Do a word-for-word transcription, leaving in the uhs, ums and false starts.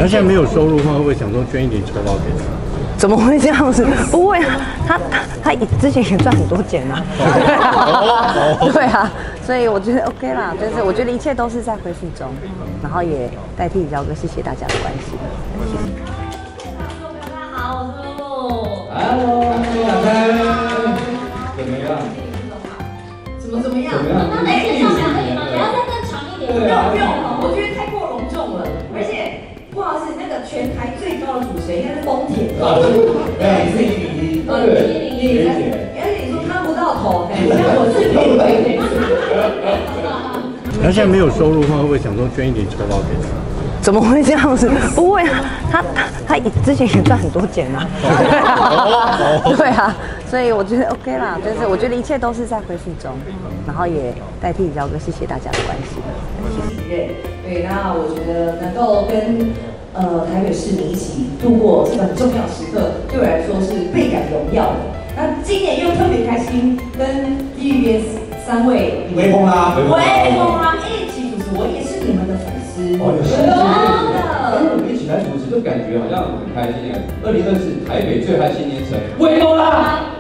他现在没有收入的话，会不会想说捐一点酬劳给他？ 怎么会这样子？不会啊，他他他之前也赚很多钱啊。对啊，所以我觉得 OK 啦，就是我觉得一切都是在恢复中，然后也代替姚哥，谢谢大家的关心。 大家好，我是露露。 Hello， 打开，怎么样？ 怎么怎么样？ 怎么样？ 那来介绍一下可以吗？不要再更长一点。 对啊， 不用了，我觉得太过隆重了，而且不好意思，那个全台最高的主持人应该是丰田。 啊，对，你是一比一，对， 你而且你说看不到头，哎，像我是没鬼。 他现在没有收入的话，会不会想说捐一点酬劳给他？ 怎么会这样子？不会啊，他他他之前也赚很多钱啊。对啊，所以我觉得 OK 啦，就是我觉得一切都是在恢复中，然后也代替姚哥，谢谢大家的关心。 对，那我觉得能够跟呃台北市民一起度过这个很重要时刻，对我来说是倍感荣耀的。那今年又特别开心，跟 D V B S 三位微风啦， 微风啦一起主持，我也是你们的粉丝。 哦，有真的。 我们一起来主持，就感觉好像很开心啊！二零二四台北最嗨新年城，微风啦！